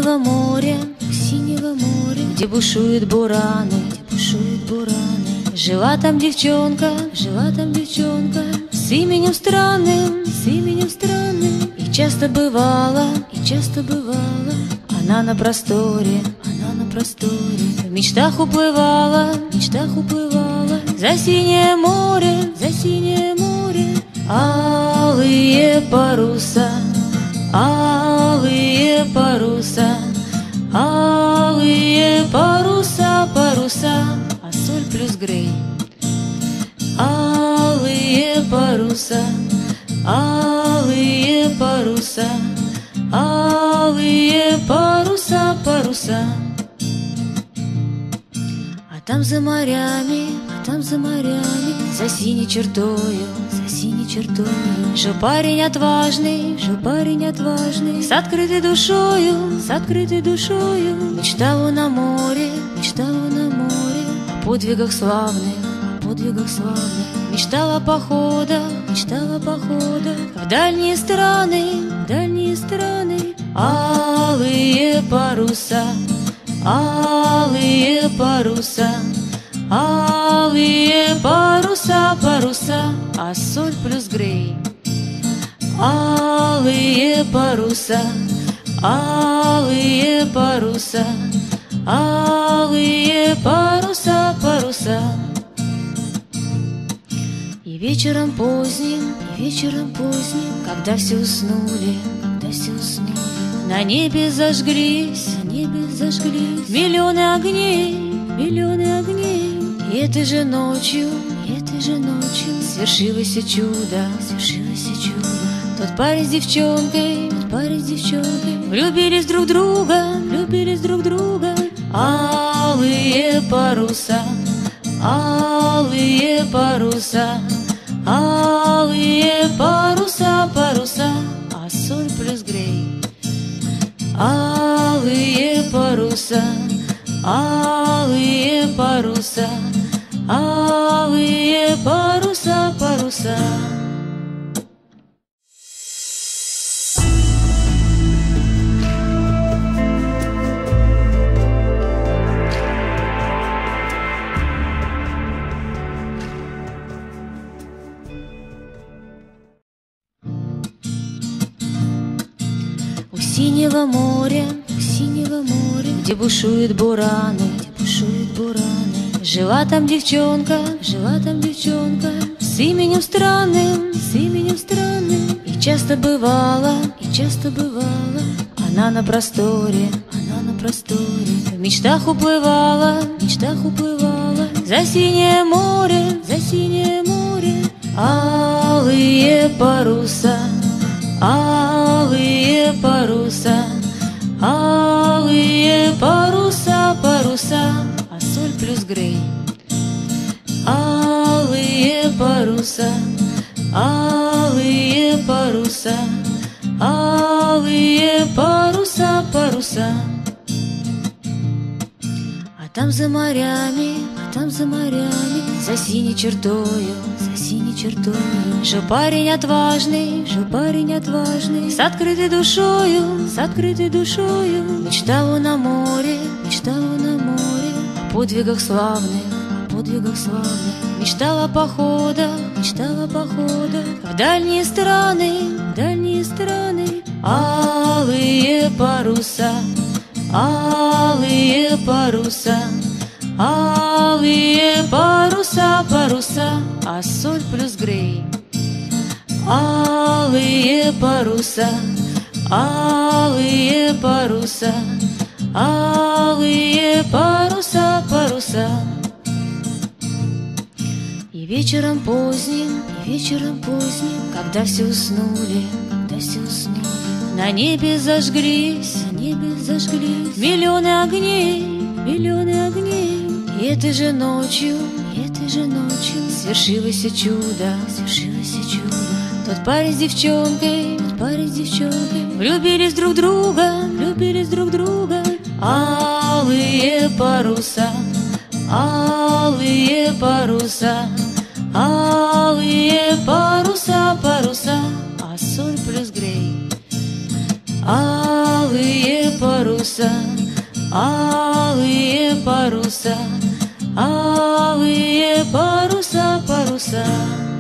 синего моря, где бушуют бураны, жила там девчонка, с именем странным, и часто бывало, она на просторе, в мечтах уплывала, за синее море, алые паруса, алые паруса, а соль плюс грей. Алые паруса, паруса. А там за морями, за синей чертою, жил парень отважный, с открытой душою, мечтал он о море, о подвигах славных, мечтала похода, в дальние страны, алые паруса, паруса, а соль плюс грей. Алые паруса, паруса. И вечером поздним, когда все уснули, на небе зажглись миллионы огней. И этой же ночью свершилось чудо. Тот парень с девчонкой влюбились друг друга. Алые паруса, паруса, а соль плюс грей. Алые паруса, паруса. У синего моря, где бушуют бураны, жила там девчонка, с именем странным, и часто бывало, она на просторе, в мечтах уплывала, за синее море, алые паруса, паруса, а соль плюс грей. Алые паруса, паруса. А там за морями, за синей чертою, жил парень отважный, с открытой душою, мечтал он о море, о подвигах славных, мечтала похода, в дальние страны, алые паруса, паруса, а соль плюс грей. Алые паруса, паруса. И вечером поздним, когда все уснули, на небе зажглись миллионы огней. И этой же ночью свершилось чудо. Тот парень с девчонкой влюбились друг друга. Алые паруса, паруса, а соль плюс грей. Алые паруса, паруса, алые паруса, алые паруса, паруса.